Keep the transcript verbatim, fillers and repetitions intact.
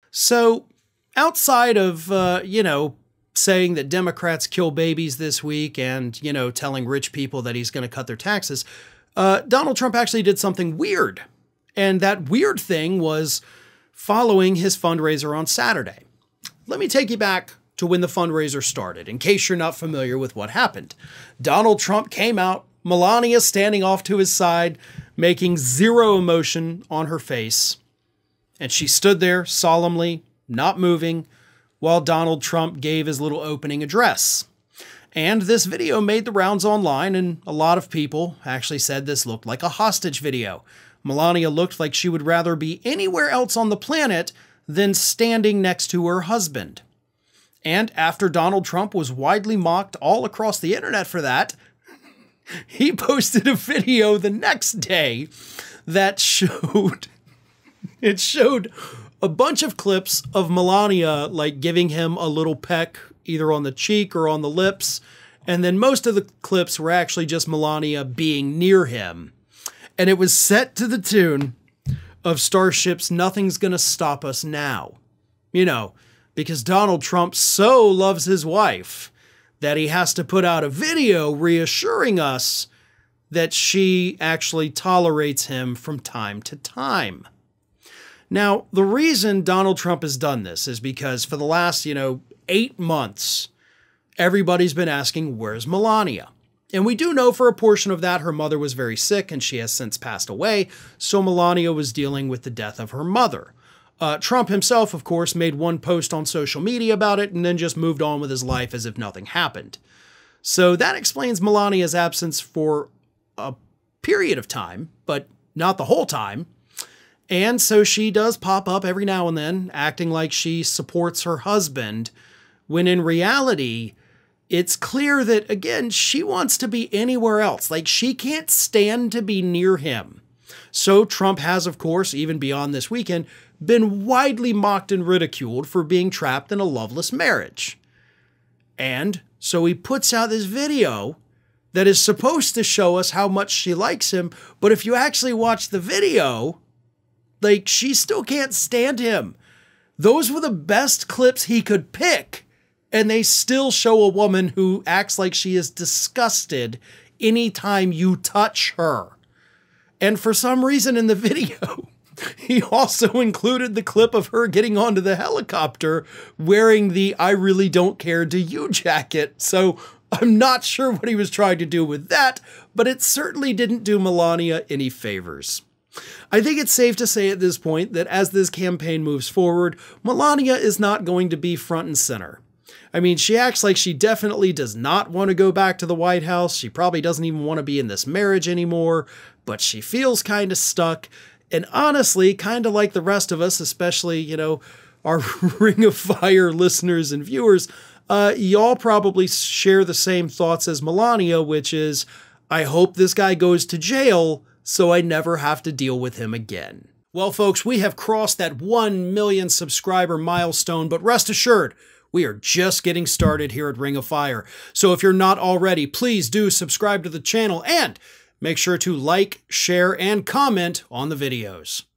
So outside of, uh, you know, saying that Democrats kill babies this week and, you know, telling rich people that he's going to cut their taxes, uh, Donald Trump actually did something weird. And that weird thing was following his fundraiser on Saturday. Let me take you back to when the fundraiser started, in case you're not familiar with what happened. Donald Trump came out, Melania standing off to his side, making zero emotion on her face. And she stood there solemnly, not moving, while Donald Trump gave his little opening address. And this video made the rounds online, and a lot of people actually said this looked like a hostage video. Melania looked like she would rather be anywhere else on the planet than standing next to her husband. And after Donald Trump was widely mocked all across the internet for that, he posted a video the next day that showed, it showed a bunch of clips of Melania like giving him a little peck either on the cheek or on the lips. And then most of the clips were actually just Melania being near him. And it was set to the tune of Starship's Nothing's Gonna Stop Us Now. You know, because Donald Trump so loves his wife that he has to put out a video reassuring us that she actually tolerates him from time to time. Now, the reason Donald Trump has done this is because for the last, you know, eight months, everybody's been asking, where's Melania? And we do know for a portion of that, her mother was very sick and she has since passed away, so Melania was dealing with the death of her mother. Uh, Trump himself, of course, made one post on social media about it and then just moved on with his life as if nothing happened. So that explains Melania's absence for a period of time, but not the whole time. And so she does pop up every now and then, acting like she supports her husband, when in reality, it's clear that, again, she wants to be anywhere else. Like, she can't stand to be near him. So Trump has, of course, even beyond this weekend, been widely mocked and ridiculed for being trapped in a loveless marriage. And so he puts out this video that is supposed to show us how much she likes him, but if you actually watch the video, like, she still can't stand him. Those were the best clips he could pick, and they still show a woman who acts like she is disgusted anytime you touch her. And for some reason in the video, he also included the clip of her getting onto the helicopter wearing the "I really don't care, do you" jacket. So I'm not sure what he was trying to do with that, but it certainly didn't do Melania any favors. I think it's safe to say at this point that as this campaign moves forward, Melania is not going to be front and center. I mean, she acts like she definitely does not want to go back to the White House. She probably doesn't even want to be in this marriage anymore, but she feels kind of stuck. And honestly, kind of like the rest of us, especially, you know, our Ring of Fire listeners and viewers, uh, y'all probably share the same thoughts as Melania, which is, I hope this guy goes to jail so I never have to deal with him again. Well, folks, we have crossed that one million subscriber milestone, but rest assured, we are just getting started here at Ring of Fire. So if you're not already, please do subscribe to the channel and make sure to like, share, and comment on the videos.